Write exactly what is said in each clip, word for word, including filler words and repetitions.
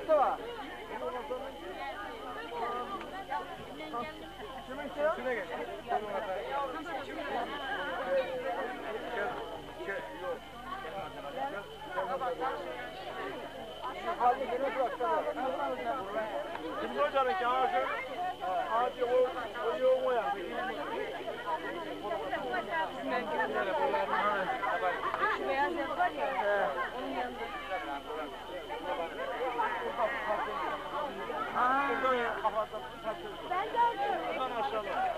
Mustafa. Kimin ki? Şuna gel. Halde gene bıraksana. Kim hocanın ki ağacı? Ağacı o o yoğun o ya. Şu beyaz ev var ya. Onun yanında. Aa. Ben gördüm. Buradan aşağıda.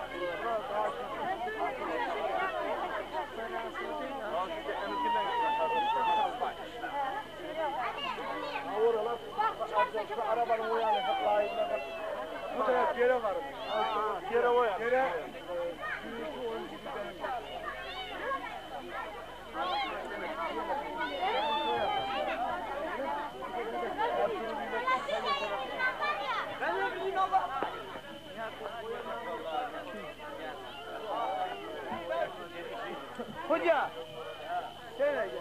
Oralar arabanın o yani layığına bak. Bu taraf gere var. Gere o ya. Gere. Ben de bileyim Allah. Hoca. Söyle gel.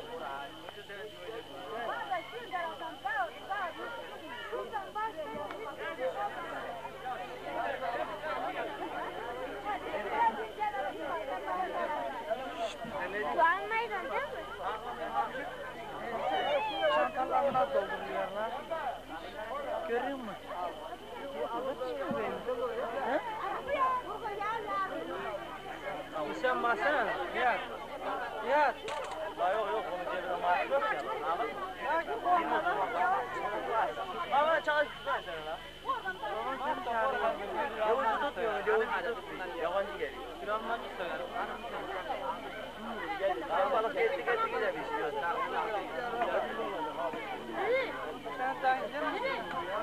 Varmaydın değil mi? Çantalarına dolduruyorlar. Görüyor musun? Sen basana. Nihat. Nihat. La yok yok onun cebine maaş yok ya. Alın. Ama çalış tutar sen la. Yavucu tutmuyor. Yavucu tutmuyor. Yabancı geliyor. Kiramdan tutar. Kalabalık yetti getti gidelim istiyorsun. Sen daha önce mi?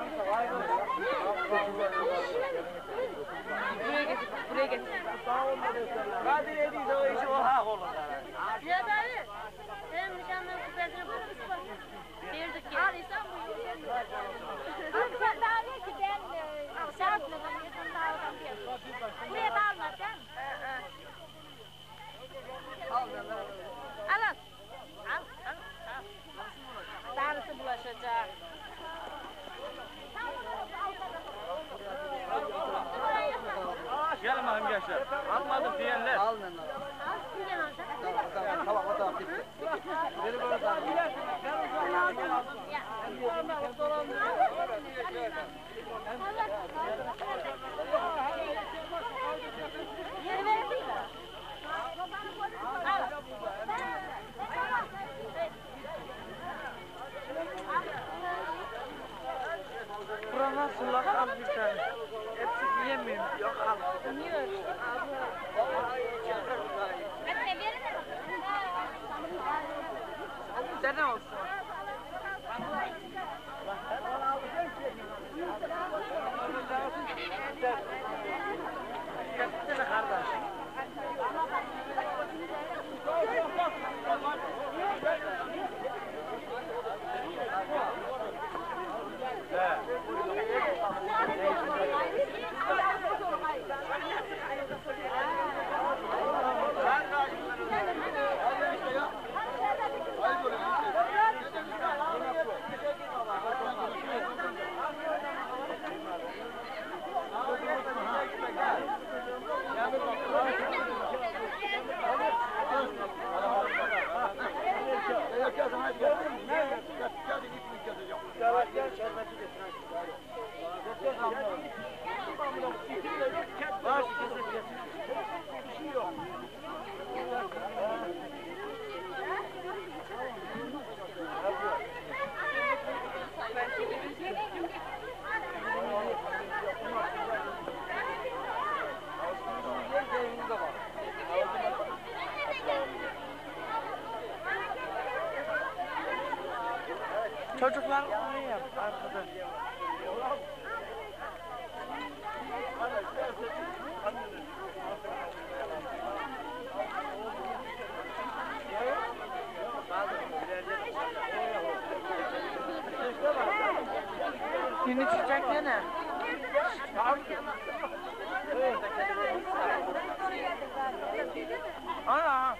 Buraya getir, buraya getir. Kadir ediyse o işi o hak olur sana. Ya dayı, benim nişanlığın kupesini bulmuş bak. Verdik ya. Alıysan buyur. Ben daha ne ki ben şartla ben yakın dağıldan diyorum. Buraya da alma sen. Al al. Al al. Al. Darısı bulaşacak. Gelin bakayım gençler. Almadık diyenler. Al lan. Al, kimden alacak? Tamam, tamam, tamam, tamam, bitti. Beni böyle tamam. Yeri verdin mi? Al. Burana sulak al bir tane. Hepsi yiyemiyorum. Yok al. Yiyor. Anne verin de Sen ne olsun? Gelsene kardeş. Çocuklar ne yap arkada? Yeni çıkacak gene. Ana.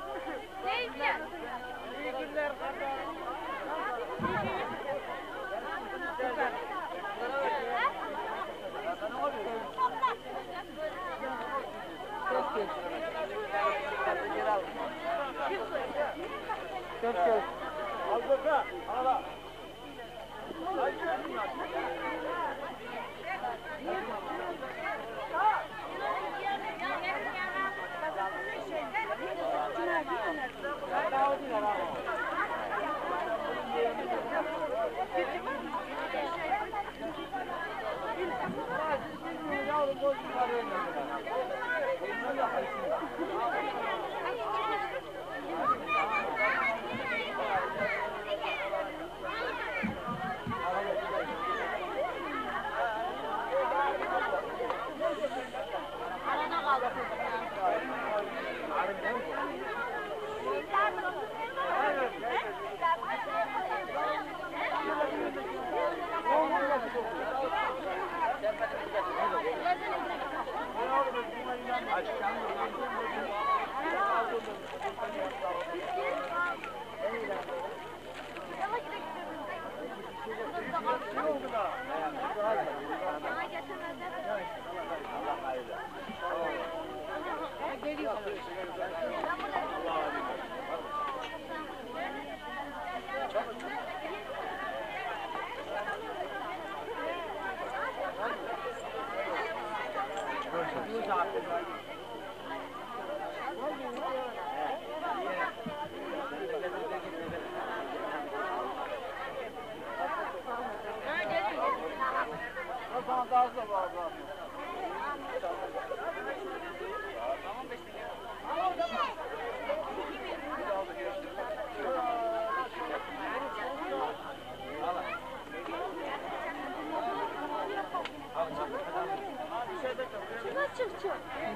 ne izliyor? İyi günler. Ne oldu da? Bana getirmezler. Allah hayırlı. Geliyor. Sana da az da var. Çık çık.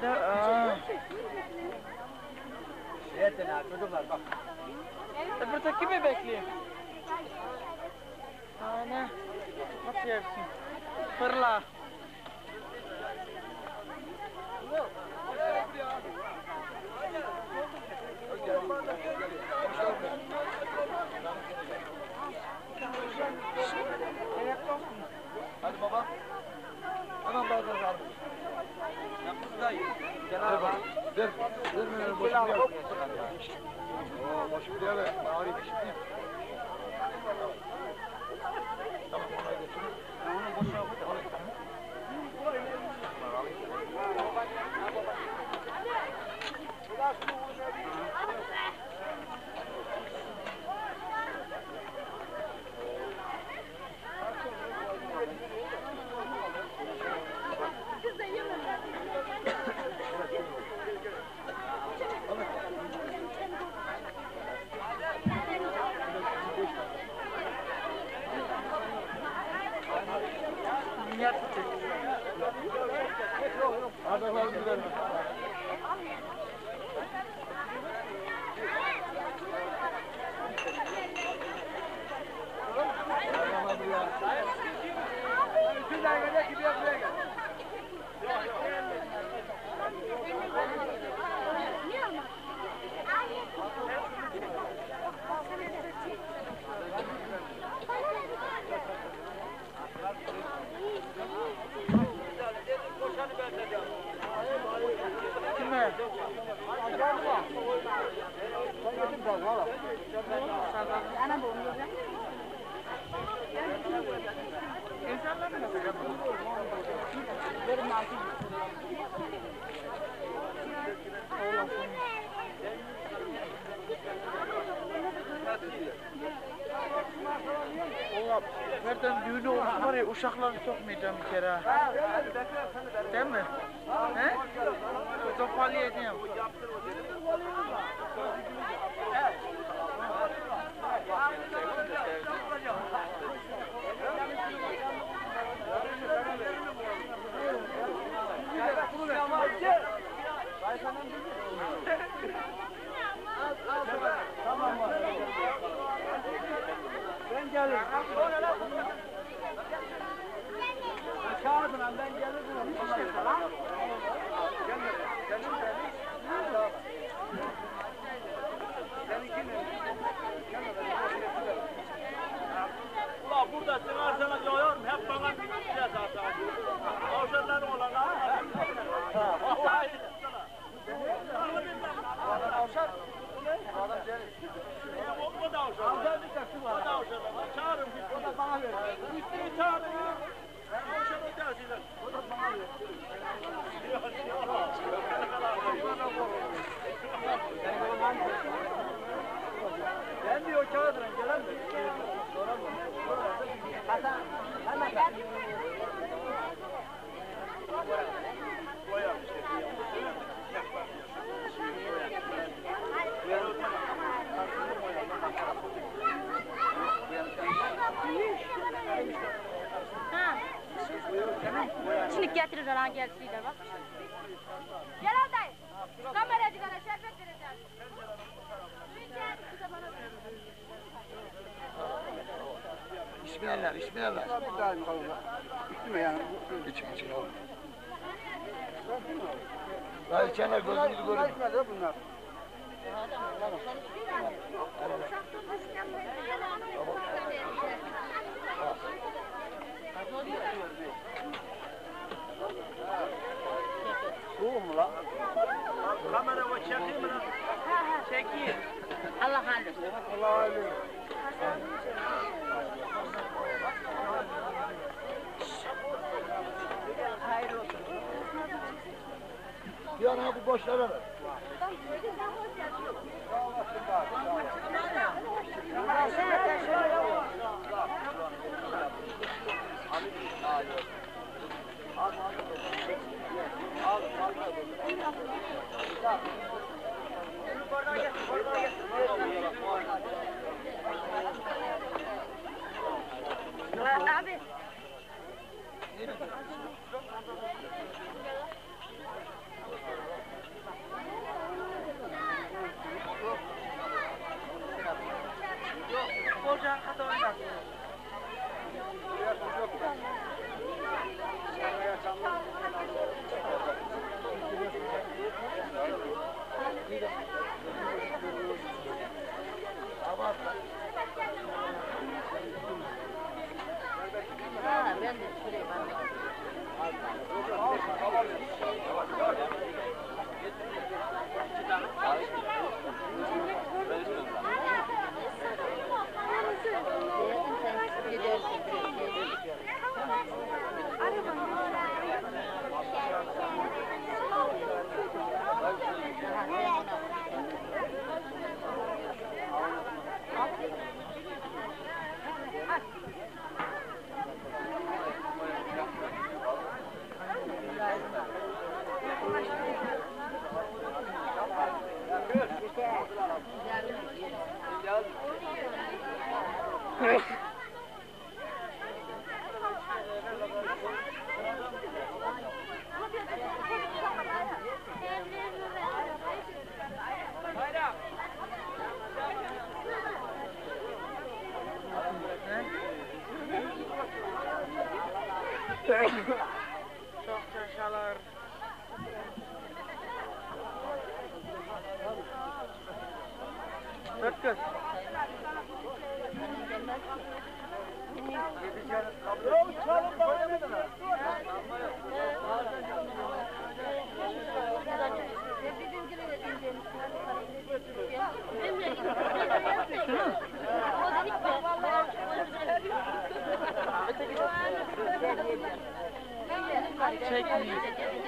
Yetin ha çocuklar bak. Burada kimi bekliyor? Ana. Nasıl yersin? Fırla. Hadi baba. Hemen bağırma bağırma. Gel bak. Ver. Ver beni boşum diye. Oo boşum diye ver. Ağrıyım şimdi. Tamam ona götürün. Onu boşuna koy. Niye tutacak? Hadi hadi gidelim. Kime? Ana bu onu. İnsanlar mı? Verin altı. Oğlum, nereden düğünü olsun var ya uşakları sokmayacağım bir kere. Değil mi? He? Toparlayacağım. Tamam mı? Ben gelirim. Çağırdın lan ben gelirim. Gelme. Gelin gelin. Ulan burada çıkarsanız yoyorum hep bana gideceğiz zaten. Avşarları olan ha. Vallahi. Avşar. Adam gelir. O da avşar. Avşar bir taksi var. O da avşar. Çağırın bir. O da bana verin. Üstünü çağırın. Ben avşar o tersiyle. O da bana verin. Ben diyor kağıdına gelen mi? Sonra mı? Hasan, hemen gel. Koyar işte. Ha. Şimdi getirir lan gelsinler bak. Gel oradayım. Kameracı kana şerbet vereceğiz. İsmiyeler, İsmiyeler. Bir daha yukarı. İçme yani. İçim için oğlum. Daha içenler gözünüzü görün. Bunlar içmedi bunlar. yana bu boşlara ver. Abi. Bolca hata oynar. Ha, ben de şuraya bak. Çok yaşalar. Dört kız. Yok çalın bana ne demek? Çekmeyin.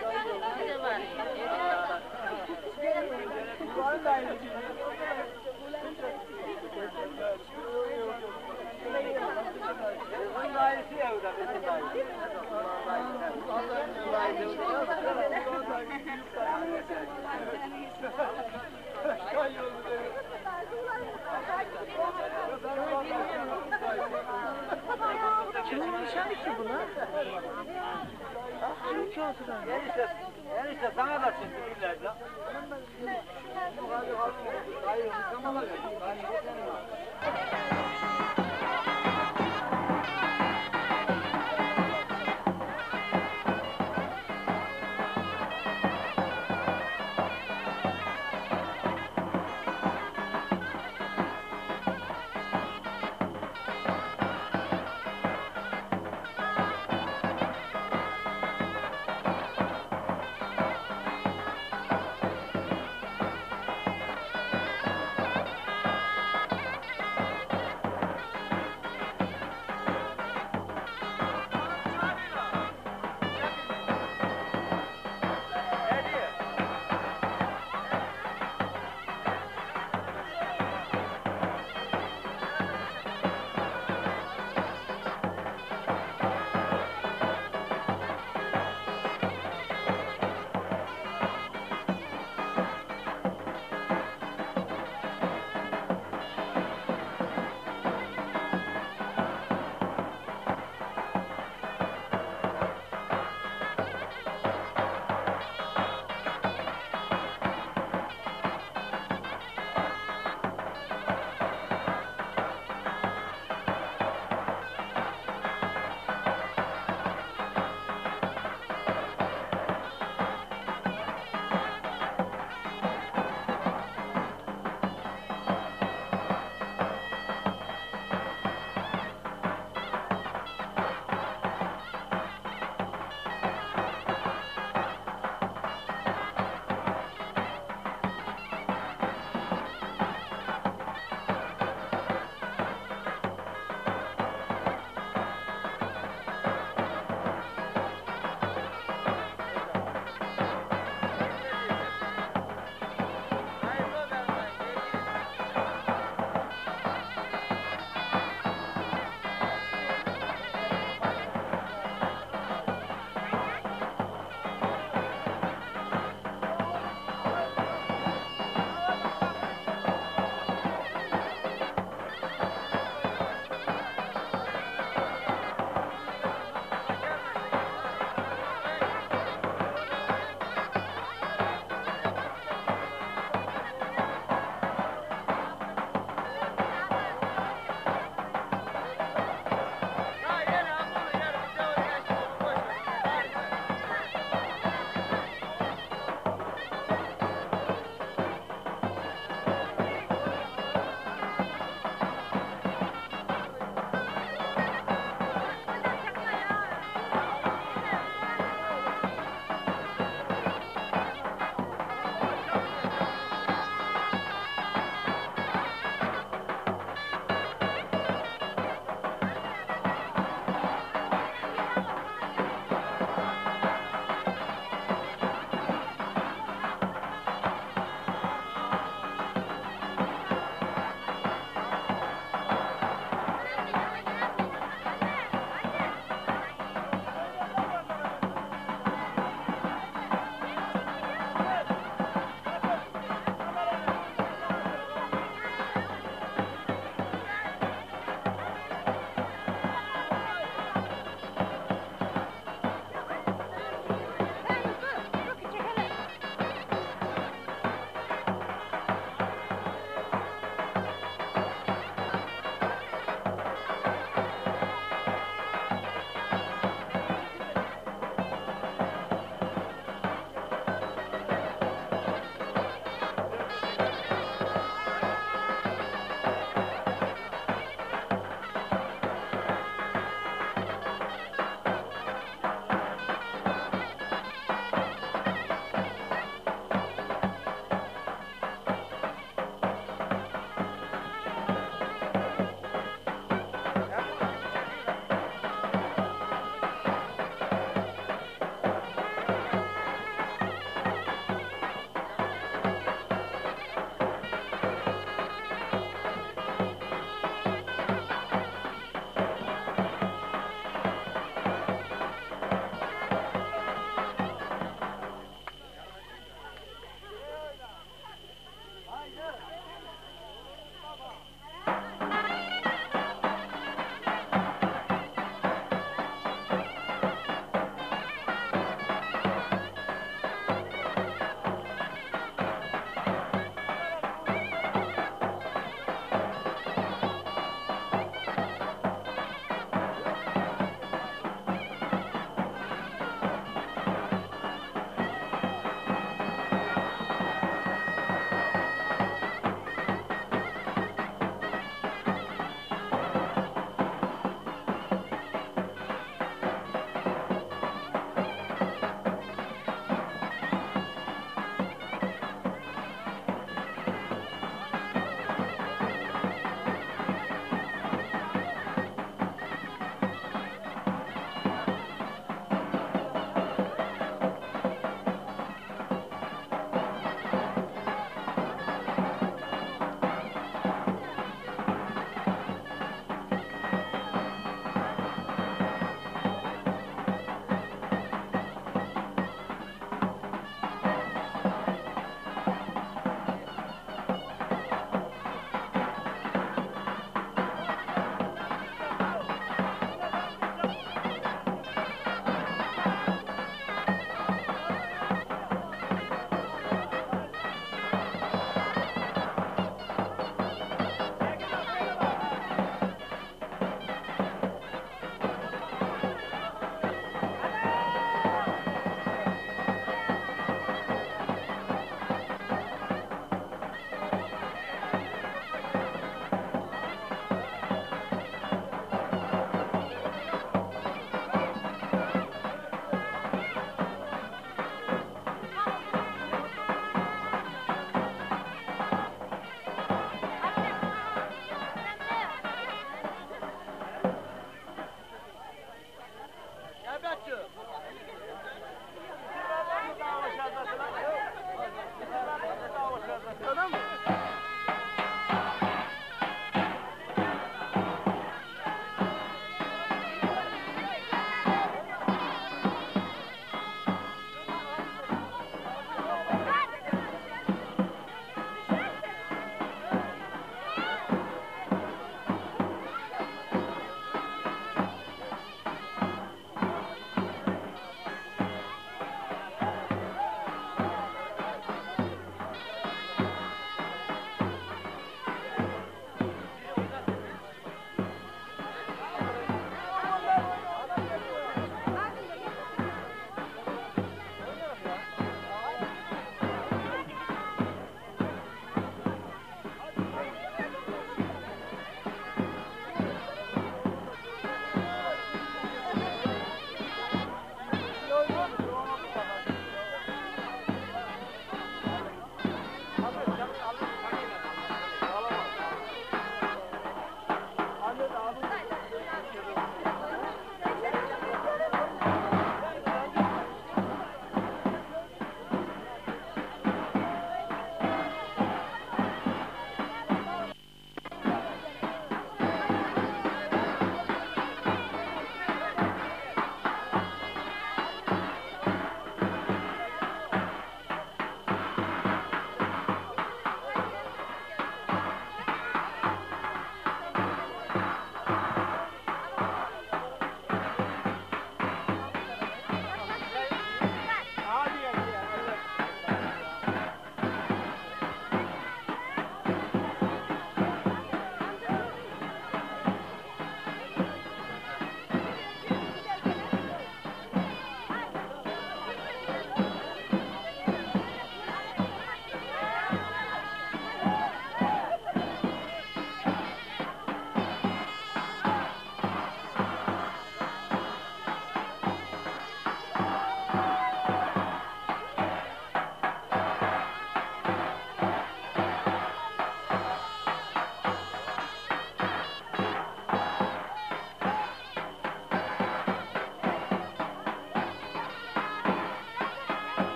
Bizim dayısı evde, bizim dayısı. Kimin nişanı ki bu lan? Ah, şu iki oturan. Enişte, enişte sana da çıktı ileride. Hayır, yıkamalar yok.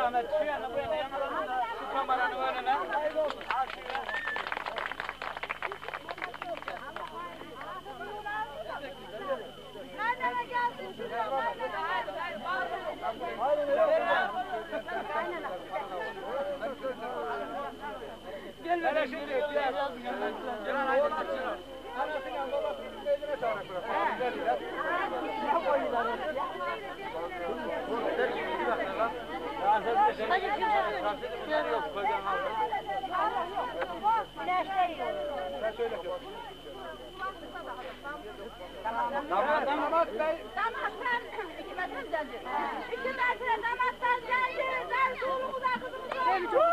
zahmet şu yana bu yana yanalasın da şu kameranın önüne. Nereden gelsin şuraya? Gel hele şimdi gel. Gel haydi kaçın. Anasıyla babasının beynine çağırak bırak. Damattan damat bey. Damattan iki metre geldi. İki metre damattan geldi. Ben oğlumu da kızımı da.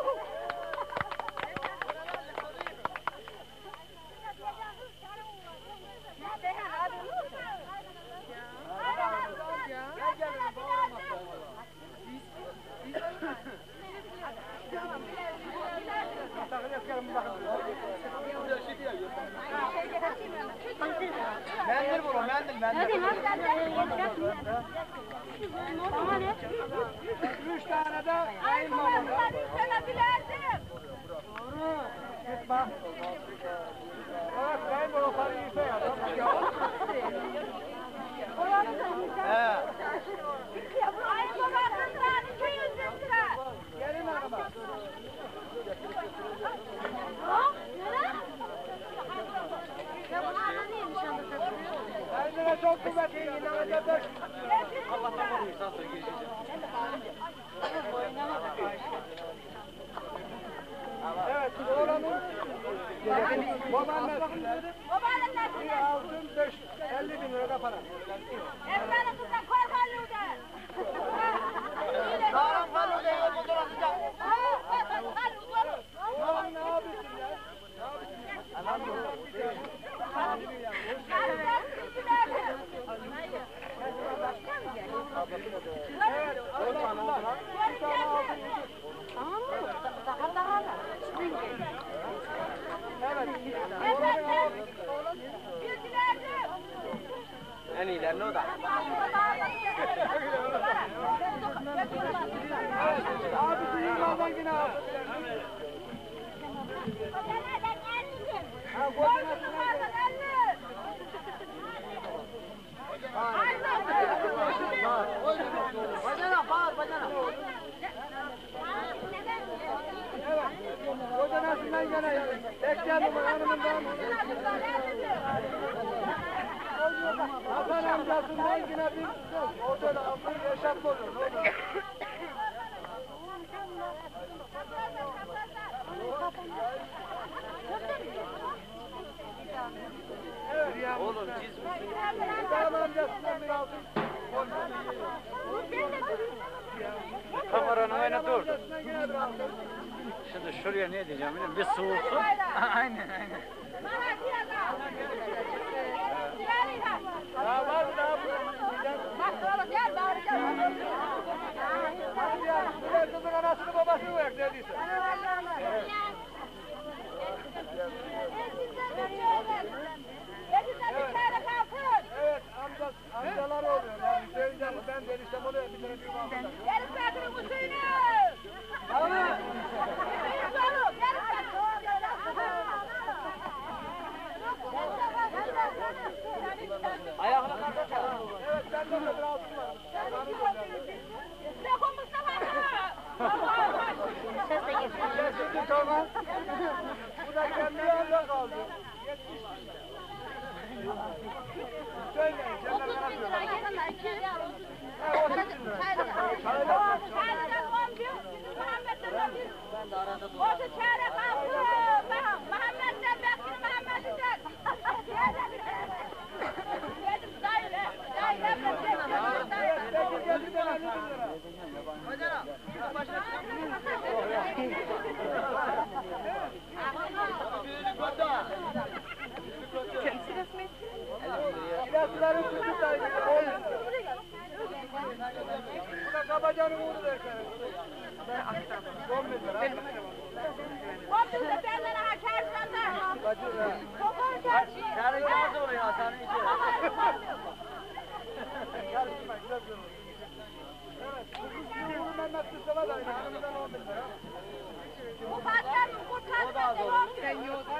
Mendil bu, mendil, mendil. Üç tane de kayınmamam. Doğru. Git bak. Evet, kayınmamam parayı yiyse ya. He. Ay babasından iki yüz lira. Gelin araba. Ha? Nere? Ya bunu anlayayım şu anda satılıyor. Kendine çok kıymetli. İnanacaklar. Allah'tan var insan sonra gireceğim. Evet, oğlanın babaannesinden Babaannesinden. altın beş elli bin lira para. Efendim kızdan korkalıydı. Sağlam kalın değil, motor atacak. Sağlam ne yapıyorsun ya? Ne yapıyorsun? Anam yok. Evet, oradan oradan. Bir tane altın yüzü. Evet. En iyilerini o da. Abi duyuyorlardan yine abi. Ha, bacana, bağır bacana. Evet. Kocanasından gene bekleyelim hanımından. Hasan amcasından yine bir otel aldım, yaşatma olur. Ne olur? Evet. Oğlum çiz misin? Hasan amcasından bir aldım. Kameranın önüne dur. Şimdi şuraya ne diyeceğim bilmiyorum. Bir soğuksun. Aynen aynen. Ya var mı daha bu? Bak oğlum gel bari gel. Hadi ya. Buraya kızın anasını babasını koyak neredeyse. Evet amca, amcalar oluyor. Yani söyleyeceğim ben deliştem oluyor. Bir tane bir bağlı. Yarın saatini bu suyunu. Tamam. Yarın oğlum, yarın saatini. Ayağına kadar çalın. Evet ben de bir altın var. Yok Mustafa. Ses de geçiyor. Şimdi tamam. Bu da kendi yanında kaldı. Söyleyin. Cennet otuz bin lira yeter. iki yüz lira. otuz bin lira. Çaydan. Çaydan on bir. Muhammed'den bir. Otuz çeyrek altı. Muhammed'den bekir Muhammed'den. Dedim dayı ne? Dayı ne bekir? Peki geldi ben elli bin lira. Bacana. Başına İlaçların sütü dayı. Bu da kabacanın uğru derken. on bin lira. on bin de benden açarsan da. Bacı ya. Kokon çarşı. Yarın yaz oluyor Hasan'ın içi. Karışma, güzel görünüyor. Evet, bu kız uğruna Bu patlar mı? Kurtardı ben de yok.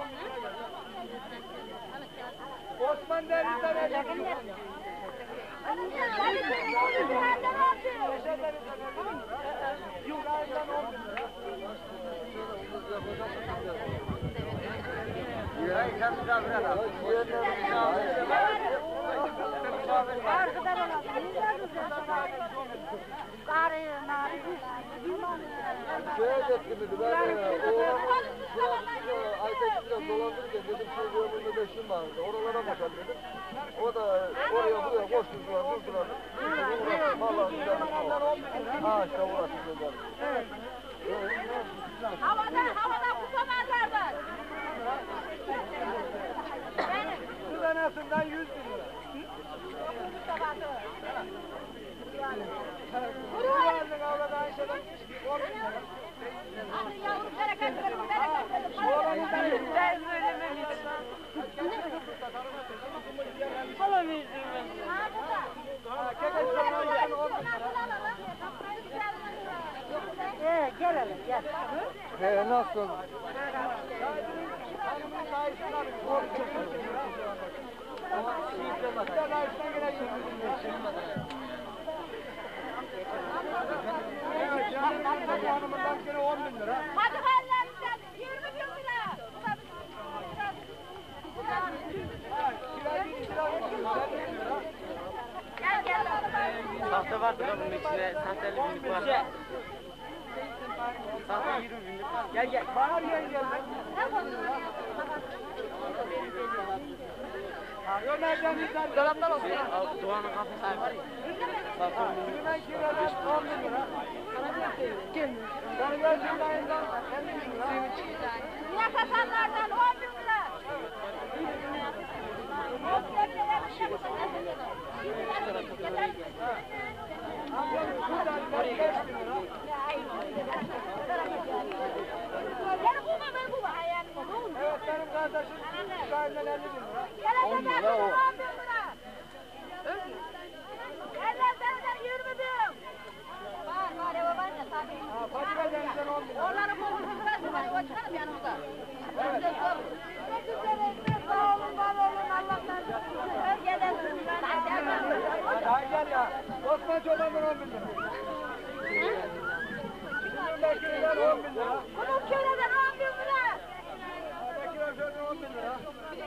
Osman Deniz'den evlendim. Şöyle etkiledi ben o Aytekin'den dolandırırken dedim çocuğumun önünde beşim vardı. Oralara bakalım dedim. O da oraya buraya koşturdular, durdular. Vallahi güzellik o. Ha işte uğraştı gönderdi. Evet. Havada, havada kupamarlar var. Bu tanesinden yüz bin lira. Vuruyor. Avladı Ayşe'den on bin lira. Hadi yavrum bereket verin, bereket verin. Ben söylemem hiç. Hala verdim ben. Ha burada. Ha kekes zamanından on bin lira. Ee, gel hele gel. He nasıl? Hanımın dayısından on bin lira. Ama bir de dayısından gene yirmi bin lira. Hanımından gene on bin lira. Hadi hayırlarınızdan yirmi bin lira. Kira bir kira bir lira. Gel gel. Sahte vardır ha bunun içinde. Sahteli binlik var. Sahte yirmi binlik var. Gel gel. Bana yiyen geldi. Ömer'den bir tane. Dolaptan olsun. Doğan'ın kafası var ya. Hemen kiradan on bin lira. Karagöz'ün dayından elli bin lira. Niye kasanlardan on bin lira. Buradan beş bin lira. Gel buma ver buma. Evet benim kardeşim İbrahim'den elli bin lira. Gel on bin lira. on bin lira. Gel lan senden yirmi bin. Var var eve var ya tabii. Ha, Fatih Bey'den on bin lira. Onların bu sırası var. O çıkarım yanımda. Evet. Ne güzel etsin. Sağ olun, var olun. Allah'tan. Gelesin. Hadi gel ya. Osman Çoban'dan on bin lira. Bekir'den on bin lira. Bunun köyden on bin lira. Bekir Öfler'den on bin lira.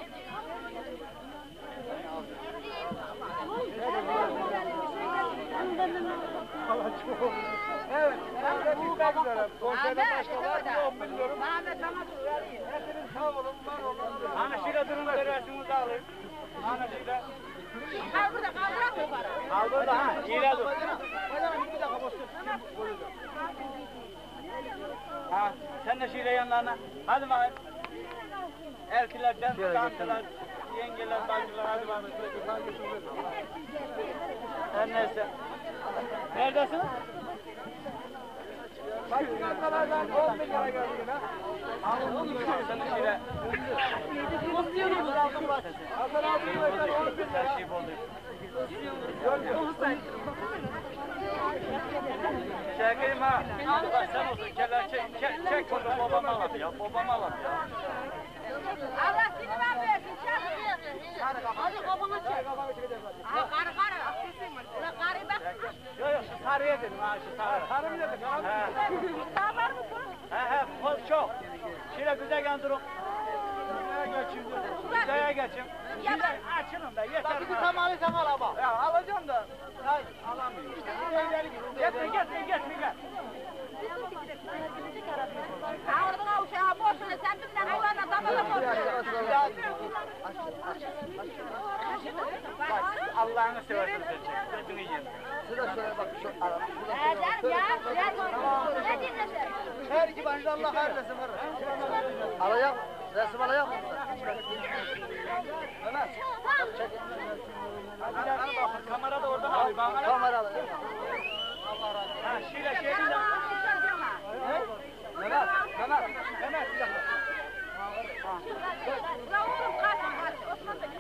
Evet, evde bitmek üzere. Konserde başkalar on bin lira. Hepiniz sağ olun, var olun. Ana şile durun da resmimizi alın. Ana şile. Al burada kaldırak mı para? Al burada ha. İle dur. Bir dakika boştur. Ha. Sen de şile yanlarına. Hadi bakayım. Erkilerden, kantılar, yengeler, bacılar. Hadi bakayım. Her neyse. Neredesin? Bakın arkalardan on bin lira geldi yine. Sen de şile. Hasan abi versen on bin lira. Her şey oldu. Şekerim ha. Bak sen olsun. Keller çek, çek, çek onu babama alıp ya. Babama alıp ya. Allah seni ben versin. Hadi babana çek. Ha karı karı. Ulan karı bak. Yok yok şu sarıya dedim ha şu sarı. Sarı mı dedik? Daha var mı bu? He he poz çok. Şöyle güzel gel durun. Güzel geçin. Şimdi açılın da yeter. Bir tamamı sen al ama. Ya alacağım da. Hayır alamıyorum. Getir getir getir gel. Ha oradan al uşağı boşuna sen bizden hayvanla damala boşuna. Allah'ını seversen sen çek. Sesini yiyin. Şurada şöyle bak şu ara. Eder ya. Ne dinlesin? Her iki başta Allah kahretsin var. Alacak mı? Resim alacak mı? Mehmet. Hadi bakın kamera da orada abi. Kamera alacak. Allah razı olsun. Ha şöyle şey değil. Mehmet. Mehmet. Mehmet bir dakika. Ulan oğlum kaç kaç. Osman Bey.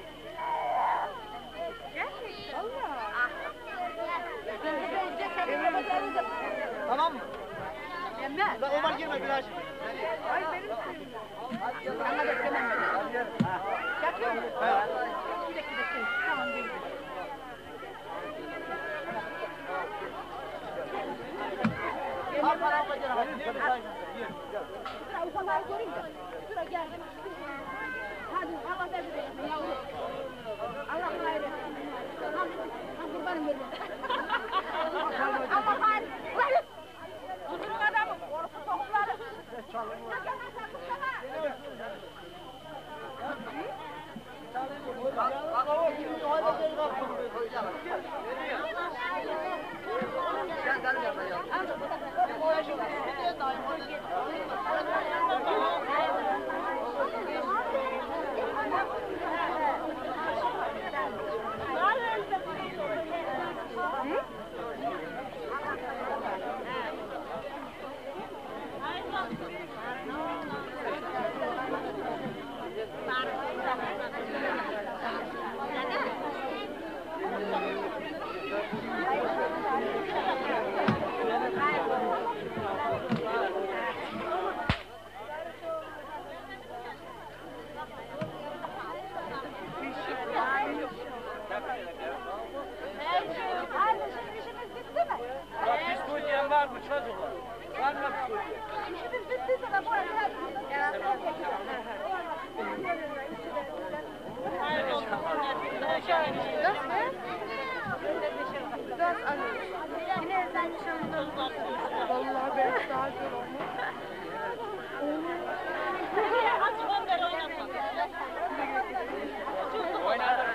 Gel. Allah. Ah. biraz. Ay benim suyum. Ama beklemem. Çakıyor mu? Ha. Bir dakika bekleyin. Tamam gelin. Al para al bacana. Sıra ufalar göreyim de. Sıra geldim. Hadi Allah verdi de yavrum. Allah hayır etsin. Ham kurbanım verin. Allah hayır. Ulan! Kuzunun adamı. Orası topları. Psikolojiyen var mı çocuklar? Var mı psikoloji? İşimiz bittiyse de bu arada vallahi ben daha güzel olmuş. Oynadın.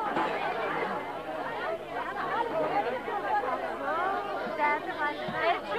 Evet.